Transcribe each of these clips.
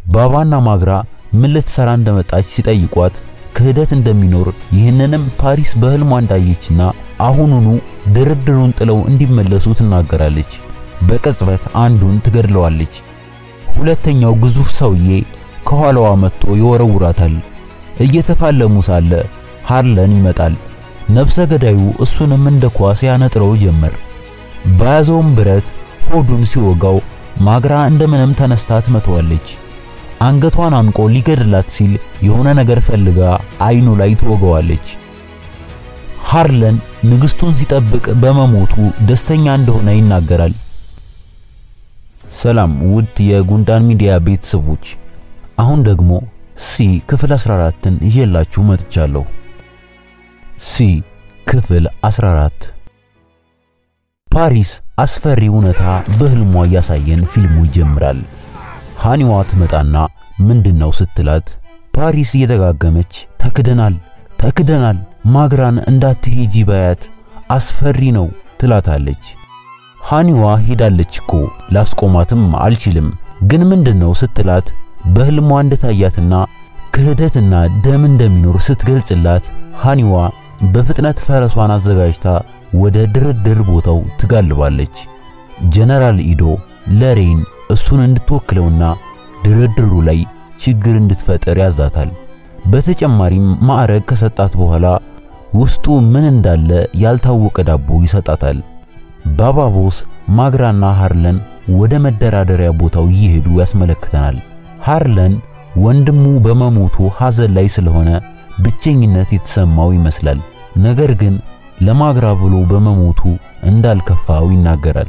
ባባና ማግራ ምን ልትሰራ እንደመጣች ሲጠይቋት ክህደት እንደሚኖር ይህንንም ፓሪስ በህልሟ እንዳየችና አሁኑኑ ድርድሩን ጥለው እንዲመለሱ ትናገራለች። በቅጽበት አንዱን ትገድለዋለች። ሁለተኛው ግዙፍ ሰውዬ ከኋላዋ መጥቶ ይወረውራታል። እየተፋለሙ ሳለ ሃርለን ይመጣል። ነፍሰ ገዳዩ እሱንም እንደ ኳስ ያነጥረው ጀመር። በያዘውም ብረት ሆዱን ሲወጋው ማግራ እንደምንም ተነስታ ትመታዋለች። አንገቷን አንቆ ሊገድላት ሲል የሆነ ነገር ፈልጋ አይኑ ላይ ትወጋዋለች። ሃርለን ንግስቱን ሲጠብቅ በመሞቱ ደስተኛ እንደሆነ ይናገራል። ሰላም ውድ የጉንዳን ሚዲያ ቤተሰቦች፣ አሁን ደግሞ ሲ ክፍል 14ን ይዤላችሁ መጥቻለሁ። ሲ ክፍል 14። ፓሪስ አስፈሪ እውነታ በህልሟ ያሳየን ፊልሙ ይጀምራል። ሃኒዋ ትመጣና ምንድነው ስትላት ፓሪስ እየደጋገመች ተክደናል ማግራን እንዳትሄጂ ባያት አስፈሪ ነው ትላታለች። ሃኒዋ ሄዳለች እኮ ላስቆማትም አልችልም፣ ግን ምንድነው ስትላት በህልሟ እንደታያትና ክህደትና ደም እንደሚኖር ስትገልጽላት ሃኒዋ በፍጥነት ፈረሷን አዘጋጅታ ወደ ድርድር ቦታው ትጋልባለች። ጀነራል ኢዶ ለሬን እሱን እንድትወክለውና ድርድሩ ላይ ችግር እንድትፈጥር ያዛታል። በተጨማሪም ማዕረግ ከሰጣት በኋላ ውስጡ ምን እንዳለ ያልታወቀ ዳቦ ይሰጣታል። ባባቦስ ማግራና ሃርለን ወደ መደራደሪያ ቦታው እየሄዱ ያስመለክተናል። ሃርለን ወንድሙ በመሞቱ ሐዘን ላይ ስለሆነ ብቸኝነት የተሰማው ይመስላል። ነገር ግን ለማግራ ብሎ በመሞቱ እንዳልከፋው ይናገራል።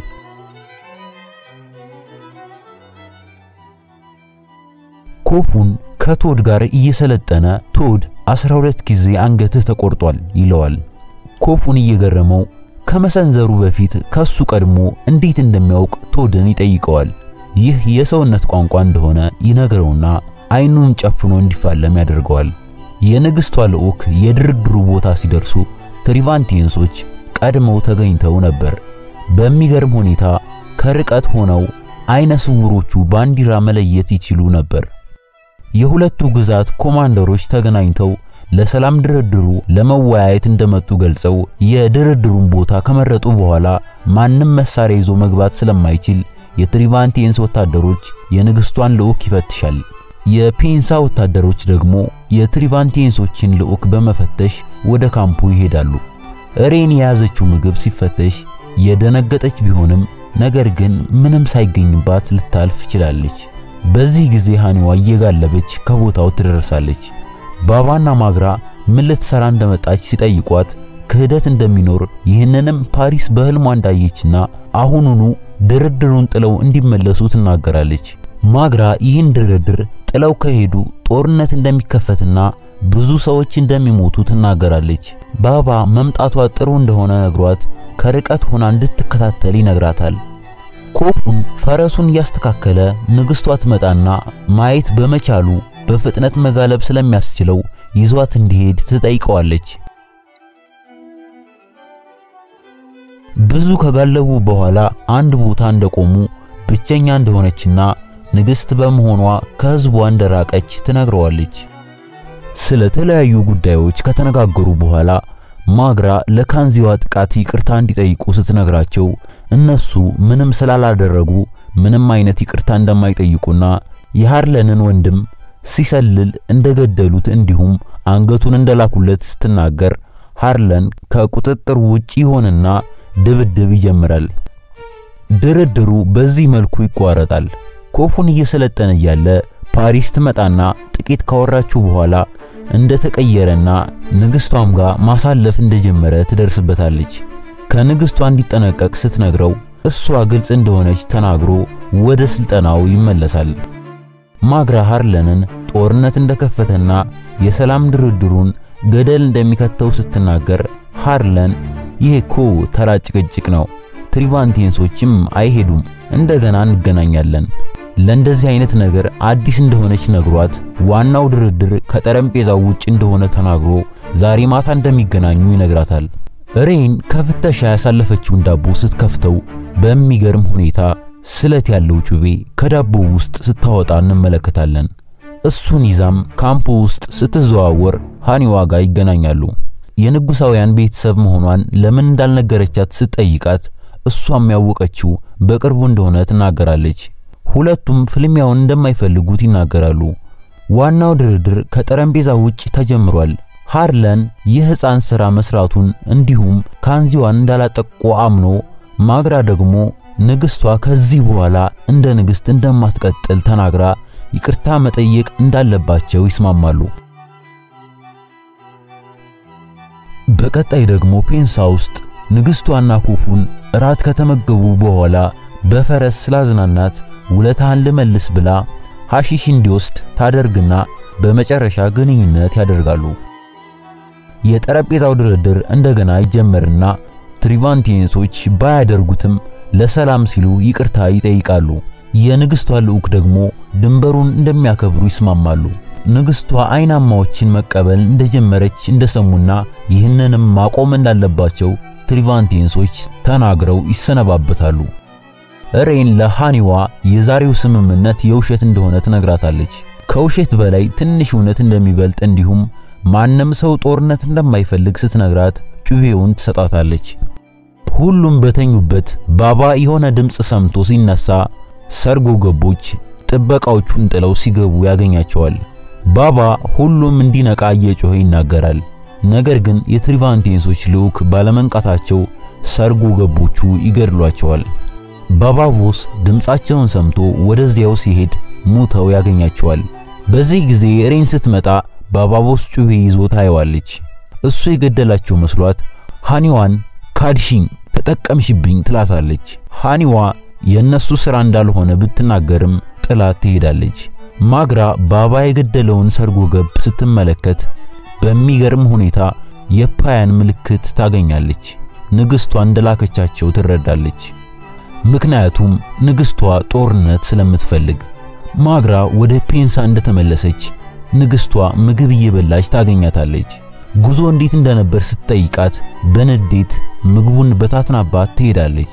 ኮፉን ከቶድ ጋር እየሰለጠነ ቶድ 12 ጊዜ አንገትህ ተቆርጧል ይለዋል። ኮፉን እየገረመው ከመሰንዘሩ በፊት ከሱ ቀድሞ እንዴት እንደሚያውቅ ቶድን ይጠይቀዋል። ይህ የሰውነት ቋንቋ እንደሆነ ይነግረውና አይኑን ጨፍኖ እንዲፋለም ያደርገዋል። የንግስቷ ልዑክ የድርድሩ ቦታ ሲደርሱ ትሪቫንቲንሶች ቀድመው ተገኝተው ነበር። በሚገርም ሁኔታ ከርቀት ሆነው አይነ ስውሮቹ ባንዲራ መለየት ይችሉ ነበር። የሁለቱ ግዛት ኮማንደሮች ተገናኝተው ለሰላም ድርድሩ ለመወያየት እንደመጡ ገልጸው የድርድሩን ቦታ ከመረጡ በኋላ ማንም መሳሪያ ይዞ መግባት ስለማይችል የትሪቫንቲንስ ወታደሮች የንግስቷን ልዑክ ይፈትሻል። የፒንሳ ወታደሮች ደግሞ የትሪቫንቲንሶችን ልዑክ በመፈተሽ ወደ ካምፑ ይሄዳሉ። ሬን የያዘችው ምግብ ሲፈተሽ የደነገጠች ቢሆንም ነገር ግን ምንም ሳይገኝባት ልታልፍ ይችላልች። በዚህ ጊዜ ሃኒዋ እየጋለበች ከቦታው ትደርሳለች። ባባና ማግራ ምን ልትሰራ እንደመጣች ሲጠይቋት ክህደት እንደሚኖር ይህንንም ፓሪስ በህልሟ እንዳየችና አሁኑኑ ድርድሩን ጥለው እንዲመለሱ ትናገራለች። ማግራ ይህን ድርድር ጥለው ከሄዱ ጦርነት እንደሚከፈትና ብዙ ሰዎች እንደሚሞቱ ትናገራለች። ባባ መምጣቷ ጥሩ እንደሆነ ነግሯት ከርቀት ሆና እንድትከታተል ይነግራታል። ኮፉን ፈረሱን ያስተካከለ ንግስቷ ትመጣና ማየት በመቻሉ በፍጥነት መጋለብ ስለሚያስችለው ይዟት እንዲሄድ ትጠይቀዋለች። ብዙ ከጋለቡ በኋላ አንድ ቦታ እንደቆሙ ብቸኛ እንደሆነችና ንግስት በመሆኗ ከህዝቧ እንደራቀች ትነግረዋለች። ስለ ተለያዩ ጉዳዮች ከተነጋገሩ በኋላ ማግራ ለካንዚዋ ጥቃት ይቅርታ እንዲጠይቁ ስትነግራቸው እነሱ ምንም ስላላደረጉ ምንም አይነት ይቅርታ እንደማይጠይቁና የሃርለንን ወንድም ሲሰልል እንደገደሉት እንዲሁም አንገቱን እንደላኩለት ስትናገር ሃርለን ከቁጥጥር ውጪ ሆነና ድብድብ ይጀምራል። ድርድሩ በዚህ መልኩ ይቋረጣል። ኮፉን እየሰለጠነ ያለ ፓሪስ ትመጣና ጥቂት ካወራችሁ በኋላ እንደተቀየረና ንግስቷም ጋር ማሳለፍ እንደጀመረ ትደርስበታለች። ከንግስቷ እንዲጠነቀቅ ስትነግረው እሷ ግልጽ እንደሆነች ተናግሮ ወደ ስልጠናው ይመለሳል። ማግራ ሃርለንን ጦርነት እንደከፈተና የሰላም ድርድሩን ገደል እንደሚከተው ስትናገር ሃርለን ይሄኮ ተራ ጭቅጭቅ ነው፣ ትሪቫንቲንሶችም አይሄዱም፣ እንደገና እንገናኛለን ለእንደዚህ አይነት ነገር አዲስ እንደሆነች ነግሯት ዋናው ድርድር ከጠረጴዛው ውጭ እንደሆነ ተናግሮ ዛሬ ማታ እንደሚገናኙ ይነግራታል። ሬን ከፍተሻ ያሳለፈችውን ዳቦ ስትከፍተው በሚገርም ሁኔታ ስለት ያለው ጩቤ ከዳቦ ውስጥ ስታወጣ እንመለከታለን። እሱን ይዛም ካምፑ ውስጥ ስትዘዋወር ሃኒዋ ጋር ይገናኛሉ። የንጉሳውያን ቤተሰብ መሆኗን ለምን እንዳልነገረቻት ስትጠይቃት እሷም ያወቀችው በቅርቡ እንደሆነ ትናገራለች። ሁለቱም ፍልሚያውን እንደማይፈልጉት ይናገራሉ። ዋናው ድርድር ከጠረጴዛው ውጭ ተጀምሯል። ሃርለን የህፃን ሥራ መስራቱን እንዲሁም ካንዚዋን እንዳላጠቆ አምኖ ማግራ ደግሞ ንግስቷ ከዚህ በኋላ እንደ ንግስት እንደማትቀጥል ተናግራ ይቅርታ መጠየቅ እንዳለባቸው ይስማማሉ። በቀጣይ ደግሞ ፔንሳ ውስጥ ንግስቷና ኮፉን ራት ከተመገቡ በኋላ በፈረስ ስላዝናናት ውለታን ልመልስ ብላ ሐሺሽ እንዲወስድ ታደርግና በመጨረሻ ግንኙነት ያደርጋሉ። የጠረጴዛው ድርድር እንደገና ይጀመርና ትሪቫንቲንሶች ባያደርጉትም ለሰላም ሲሉ ይቅርታ ይጠይቃሉ። የንግስቷ ልዑክ ደግሞ ድንበሩን እንደሚያከብሩ ይስማማሉ። ንግስቷ አይናማዎችን መቀበል እንደጀመረች እንደሰሙና ይህንንም ማቆም እንዳለባቸው ትሪቫንቲንሶች ተናግረው ይሰነባበታሉ። ሬን ለሃኒዋ የዛሬው ስምምነት የውሸት እንደሆነ ትነግራታለች። ከውሸት በላይ ትንሽ እውነት እንደሚበልጥ እንዲሁም ማንም ሰው ጦርነት እንደማይፈልግ ስትነግራት ጩቤውን ትሰጣታለች። ሁሉም በተኙበት ባባ የሆነ ድምጽ ሰምቶ ሲነሳ ሰርጎ ገቦች ጥበቃዎቹን ጥለው ሲገቡ ያገኛቸዋል። ባባ ሁሉም እንዲነቃ እየጮኸ ይናገራል። ነገር ግን የትሪቫንቲንሶች ልዑክ ባለመንቃታቸው ሰርጎ ገቦቹ ይገድሏቸዋል። ባባ ቮስ ድምጻቸውን ሰምቶ ወደዚያው ሲሄድ ሙተው ያገኛቸዋል። በዚህ ጊዜ ሬን ስትመጣ ባባ ቮስ ጩቤ ይዞ ታየዋለች። እሱ የገደላቸው መስሏት ሃኒዋን ካድሽኝ ተጠቀምሽብኝ ትላታለች። ሃኒዋ የነሱ ሥራ እንዳልሆነ ብትናገርም ጥላት ትሄዳለች። ማግራ ባባ የገደለውን ሰርጎ ገብ ስትመለከት በሚገርም ሁኔታ የፓያን ምልክት ታገኛለች። ንግስቷ እንደላከቻቸው ትረዳለች። ምክንያቱም ንግስቷ ጦርነት ስለምትፈልግ። ማግራ ወደ ፔንሳ እንደተመለሰች ንግስቷ ምግብ እየበላች ታገኛታለች። ጉዞ እንዴት እንደነበር ስትጠይቃት በንዴት ምግቡን በታትናባት ትሄዳለች።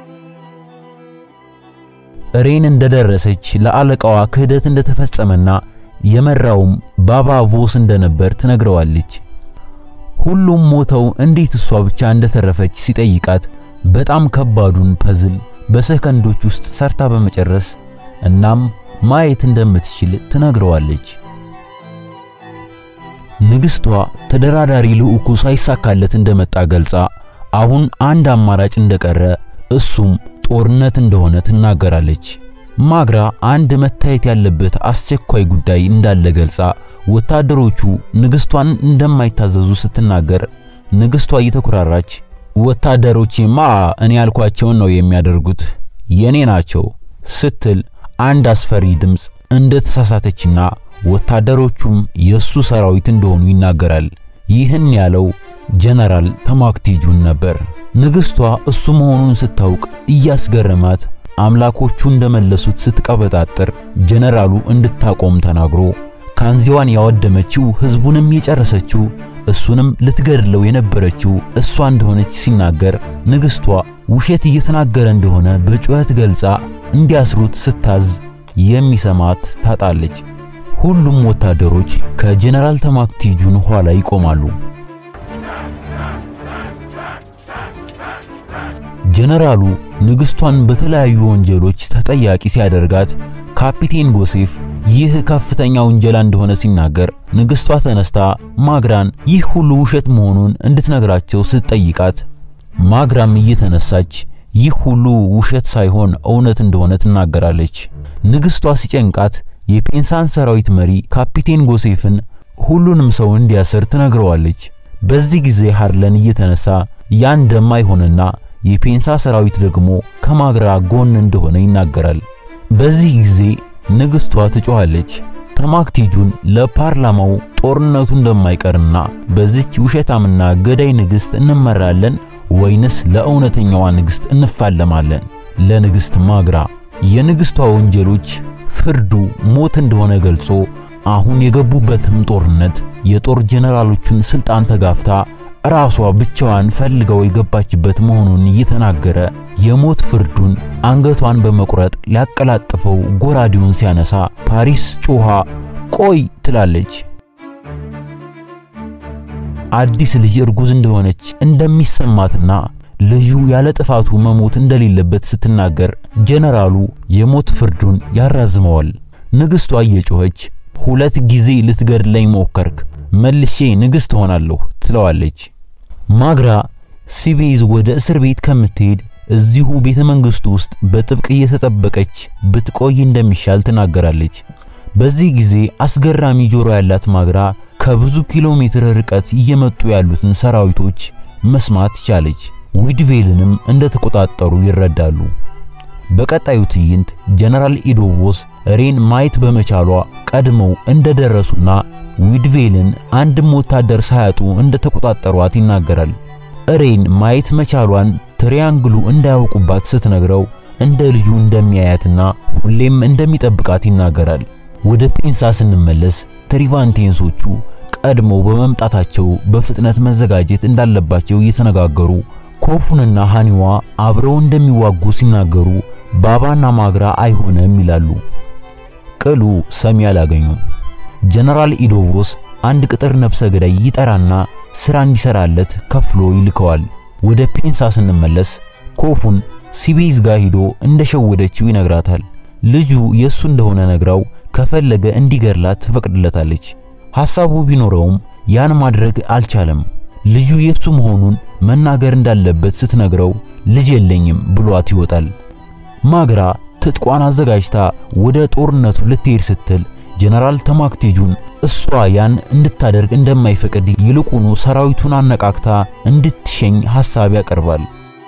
ሬን እንደደረሰች ለአለቃዋ ክህደት እንደተፈጸመና የመራውም ባባ ቮስ እንደነበር ትነግረዋለች። ሁሉም ሞተው እንዴት እሷ ብቻ እንደተረፈች ሲጠይቃት በጣም ከባዱን ፐዝል በሰከንዶች ውስጥ ሰርታ በመጨረስ እናም ማየት እንደምትችል ትነግረዋለች። ንግስቷ ተደራዳሪ ልዑኩ ሳይሳካለት እንደመጣ ገልጻ አሁን አንድ አማራጭ እንደቀረ እሱም ጦርነት እንደሆነ ትናገራለች። ማግራ አንድ መታየት ያለበት አስቸኳይ ጉዳይ እንዳለ ገልጻ ወታደሮቹ ንግስቷን እንደማይታዘዙ ስትናገር ንግስቷ እየተኩራራች ወታደሮቼማ እኔ ያልኳቸውን ነው የሚያደርጉት የኔ ናቸው ስትል አንድ አስፈሪ ድምጽ እንደተሳሳተችና ወታደሮቹም የሱ ሰራዊት እንደሆኑ ይናገራል። ይህን ያለው ጀነራል ተማክቲጁን ነበር። ንግስቷ እሱ መሆኑን ስታውቅ እያስገረማት አምላኮቹ እንደመለሱት ስትቀበጣጥር ጀነራሉ እንድታቆም ተናግሮ ካንዚዋን ያወደመችው ህዝቡንም የጨረሰችው እሱንም ልትገድለው የነበረችው እሷ እንደሆነች ሲናገር ንግስቷ ውሸት እየተናገረ እንደሆነ በጩኸት ገልጻ እንዲያስሩት ስታዝ የሚሰማት ታጣለች። ሁሉም ወታደሮች ከጀነራል ተማክቲጁን ኋላ ይቆማሉ። ጀነራሉ ንግስቷን በተለያዩ ወንጀሎች ተጠያቂ ሲያደርጋት ካፒቴን ጎሴፍ ይህ ከፍተኛ ወንጀል እንደሆነ ሲናገር ንግስቷ ተነስታ ማግራን ይህ ሁሉ ውሸት መሆኑን እንድትነግራቸው ስትጠይቃት ማግራም እየተነሳች ይህ ሁሉ ውሸት ሳይሆን እውነት እንደሆነ ትናገራለች። ንግስቷ ሲጨንቃት የፔንሳን ሰራዊት መሪ ካፒቴን ጎሴፍን ሁሉንም ሰው እንዲያስር ትነግረዋለች። በዚህ ጊዜ ሃርለን እየተነሳ ያን እንደማይሆንና የፔንሳ ሰራዊት ደግሞ ከማግራ ጎን እንደሆነ ይናገራል። በዚህ ጊዜ ንግስቷ ትጮኻለች። ተማክቲጁን ለፓርላማው ጦርነቱ እንደማይቀርና በዚች ውሸታምና ገዳይ ንግስት እንመራለን ወይንስ ለእውነተኛዋ ንግስት እንፋለማለን? ለንግስት ማግራ የንግስቷ ወንጀሎች ፍርዱ ሞት እንደሆነ ገልጾ አሁን የገቡበትም ጦርነት የጦር ጀነራሎቹን ስልጣን ተጋፍታ ራሷ ብቻዋን ፈልገው የገባችበት መሆኑን እየተናገረ የሞት ፍርዱን አንገቷን በመቁረጥ ሊያቀላጥፈው ጎራዴውን ሲያነሳ ፓሪስ ጮኻ ቆይ ትላለች። አዲስ ልጅ እርጉዝ እንደሆነች እንደሚሰማትና ልጁ ያለ ጥፋቱ መሞት እንደሌለበት ስትናገር ጀነራሉ የሞት ፍርዱን ያራዝመዋል። ንግስቷ እየጮኸች 2 ጊዜ ልትገድለኝ ሞከርክ፣ መልሼ ንግስት ሆናለሁ ትለዋለች። ማግራ ሲቤዝ ወደ እስር ቤት ከምትሄድ እዚሁ ቤተ መንግስቱ ውስጥ በጥብቅ እየተጠበቀች ብትቆይ እንደሚሻል ትናገራለች። በዚህ ጊዜ አስገራሚ ጆሮ ያላት ማግራ ከብዙ ኪሎ ሜትር ርቀት እየመጡ ያሉትን ሰራዊቶች መስማት ቻለች። ዊድቬልንም እንደተቆጣጠሩ ይረዳሉ። በቀጣዩ ትዕይንት ጀነራል ኢዶቮስ ሬን ማየት በመቻሏ ቀድመው እንደደረሱና ዊድቬልን አንድም ወታደር ሳያጡ እንደተቆጣጠሯት ይናገራል። ሬን ማየት መቻሏን ትሪያንግሉ እንዳያውቁባት ስትነግረው እንደ ልጁ እንደሚያያትና ሁሌም እንደሚጠብቃት ይናገራል። ወደ ፔንሳ ስንመለስ ትሪቫንቴንሶቹ ቀድመው በመምጣታቸው በፍጥነት መዘጋጀት እንዳለባቸው እየተነጋገሩ ኮፉንና ሃኒዋ አብረው እንደሚዋጉ ሲናገሩ ባባና ማግራ አይሆንም ይላሉ። ቅሉ ሰሚ አላገኙም። ጀነራል ኢዶቮስ አንድ ቅጥር ነፍሰ ገዳይ ይጠራና ስራ እንዲሰራለት ከፍሎ ይልከዋል። ወደ ፔንሳ ስንመለስ ኮፉን ሲቤዝ ጋር ሄዶ እንደሸወደችው ይነግራታል። ልጁ የሱ እንደሆነ ነግራው ከፈለገ እንዲገርላት ትፈቅድለታለች። ሐሳቡ ቢኖረውም ያን ማድረግ አልቻለም። ልጁ የሱ መሆኑን መናገር እንዳለበት ስትነግረው ልጅ የለኝም ብሏት ይወጣል። ማግራ ትጥቋን አዘጋጅታ ወደ ጦርነቱ ልትሄድ ስትል ጀነራል ተማክቴጁን እሷ ያን እንድታደርግ እንደማይፈቅድ ይልቁኑ ሰራዊቱን አነቃቅታ እንድትሸኝ ሐሳብ ያቀርባል።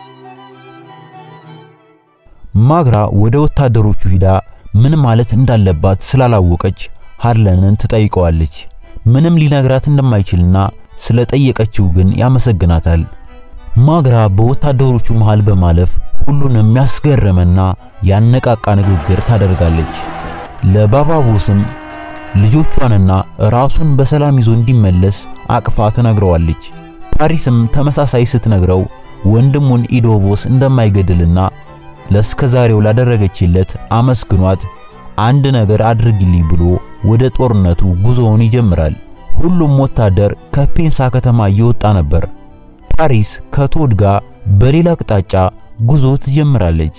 ማግራ ወደ ወታደሮቹ ሂዳ ምን ማለት እንዳለባት ስላላወቀች ሃርለንን ትጠይቀዋለች። ምንም ሊነግራት እንደማይችልና ስለጠየቀችው ግን ያመሰግናታል። ማግራ በወታደሮቹ መሃል በማለፍ ሁሉንም ያስገረመና ያነቃቃ ንግግር ታደርጋለች። ለባባቦስም ልጆቿንና ራሱን በሰላም ይዞ እንዲመለስ አቅፋ ትነግረዋለች። ፓሪስም ተመሳሳይ ስትነግረው ወንድሙን ኢዶቮስ እንደማይገድልና ለስከዛሬው ላደረገችለት አመስግኗት አንድ ነገር አድርግልኝ ብሎ ወደ ጦርነቱ ጉዞውን ይጀምራል። ሁሉም ወታደር ከፔንሳ ከተማ እየወጣ ነበር። ፓሪስ ከቶድ ጋር በሌላ አቅጣጫ ጉዞ ትጀምራለች።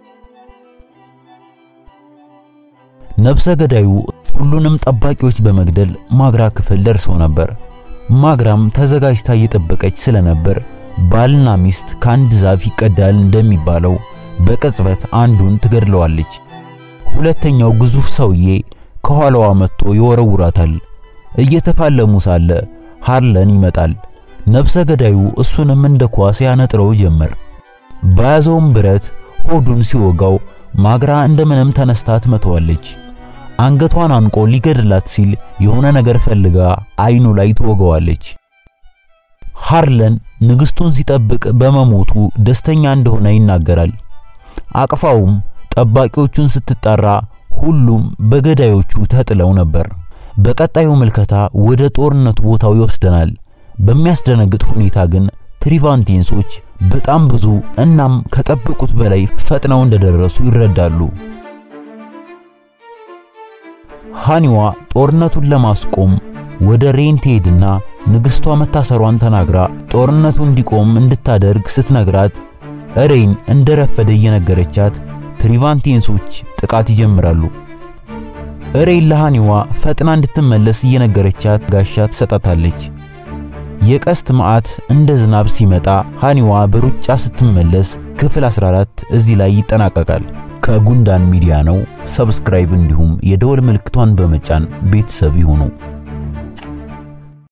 ነፍሰ ገዳዩ ሁሉንም ጠባቂዎች በመግደል ማግራ ክፍል ደርሰው ነበር። ማግራም ተዘጋጅታ እየጠበቀች ስለነበር ባልና ሚስት ከአንድ ዛፍ ይቀዳል እንደሚባለው በቅጽበት አንዱን ትገድለዋለች። ሁለተኛው ግዙፍ ሰውዬ ከኋላዋ መጥቶ ይወረውራታል። እየተፋለሙ ሳለ ሃርለን ይመጣል። ነፍሰ ገዳዩ እሱንም እንደ ኳስ ያነጥረው ጀመር። በያዘውም ብረት ሆዱን ሲወጋው ማግራ እንደምንም ተነስታ ትመታዋለች። አንገቷን አንቆ ሊገድላት ሲል የሆነ ነገር ፈልጋ አይኑ ላይ ትወጋዋለች። ሃርለን ንግስቱን ሲጠብቅ በመሞቱ ደስተኛ እንደሆነ ይናገራል። አቅፋውም ጠባቂዎቹን ስትጣራ ሁሉም በገዳዮቹ ተጥለው ነበር። በቀጣዩ መልከታ ወደ ጦርነቱ ቦታው ይወስደናል። በሚያስደነግጥ ሁኔታ ግን ትሪቫንቴንሶች በጣም ብዙ እናም ከጠበቁት በላይ ፈጥነው እንደደረሱ ይረዳሉ። ሃኒዋ ጦርነቱን ለማስቆም ወደ ሬን ትሄድና ንግስቷ መታሰሯን ተናግራ ጦርነቱ እንዲቆም እንድታደርግ ስትነግራት ሬን እንደረፈደ እየነገረቻት ትሪቫንቴንሶች ጥቃት ይጀምራሉ። ሬን ለሃኒዋ ፈጥና እንድትመለስ እየነገረቻት ጋሻ ትሰጣታለች። የቀስት ማዓት እንደ ዝናብ ሲመጣ ሃኒዋ በሩጫ ስትመለስ ክፍል 14 እዚህ ላይ ይጠናቀቃል። ከጉንዳን ሚዲያ ነው። ሰብስክራይብ እንዲሁም የደወል ምልክቷን በመጫን ቤተሰብ ይሁኑ።